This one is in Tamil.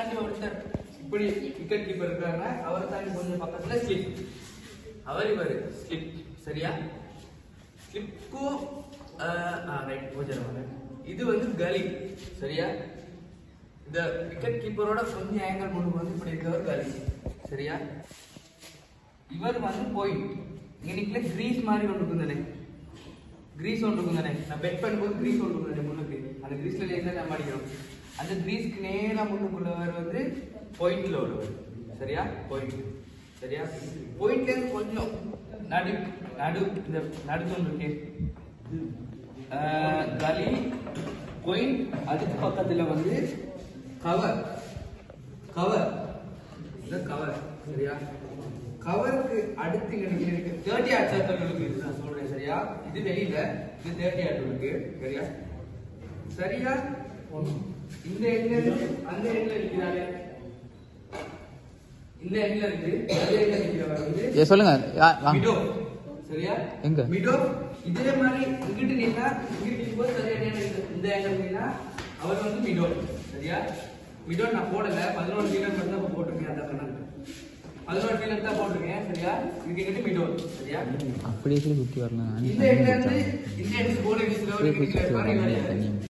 தாண்டி ஒருத்தர் இப்படி விக்கெட் கீப்பர் இருக்காங்க, அவரை தாண்டி கொஞ்சம் பக்கத்துல ஸ்லிப், இவர் ஸ்லிப். சரியா? ஸ்லிப்க்கும் ரைட் கொஞ்சம் இது வந்து கலி. சரியா? இந்த விக்கெட் கீப்பரோட கொஞ்சம் ஆங்கிள் கொண்டு வந்து இப்படி இருக்கிறவர் கலி. சரியா? இவர் வந்து பாயிண்ட். இங்க நிக்கல கிரீஸ் மாதிரி ஒன்று இருக்குதானே, கிரீஸ் ஒன்று இருக்குதானே, நான் பெட் பண்ணும்போது கிரீஸ் ஒன்று இருக்குதானே முன்னுக்கு, அந்த கிரீஸ்ல லேசா நம்ம அடிக்கிறோம். அந்த கிரீஸ்க்கு நேரா முன்னுக்குள்ளவர் வந்து பாயிண்ட்ல உள்ளவர். சரியா? பாயிண்ட். சரியா? பாயிண்ட்ல இருந்து கொஞ்சம் நடு இந்த நடுத்தொன்று இருக்கு கலி பாயிண்ட். அதுக்கு பக்கத்துல வந்து கவர் இந்த கவர். சரியா? கவருக்கு அடுத்து இருக்கு 30 ஆட்களுக்கு நான் சொல்றேன். சரியா? இது வெளியில, இது 30 ஆட்களுக்கு. சரியா? சரியா? இந்த எண்ட்ல அந்த எண்ட்ல நிக்கிறாரு, இந்த எண்ட்ல இருக்கு, அதே எண்ட்ல நிக்கிறவர் வந்து சொல்லுங்க மிடோ. சரியா? எங்க மிடோ இதே மாதிரி இங்கிட்டு நின்னா இங்கிட்டு நிக்கும்போது சரியா இந்த எண்ட்ல நின்னா அவர் வந்து மிடோ. சரியா? மிடோ நான் போடல, 11 ஃபீலர் மட்டும் தான் போட்டிருக்கேன். அந்த கணக்கு 11 ஃபீலர் தான் போட்டிருக்கேன். சரியா? இதுக்கு எங்கிட்ட மிடோ. சரியா? அப்படியே சுத்தி வரலாம். இந்த எண்ட்ல இருந்து இந்த எண்ட்ல போர்டு வீசுறவர்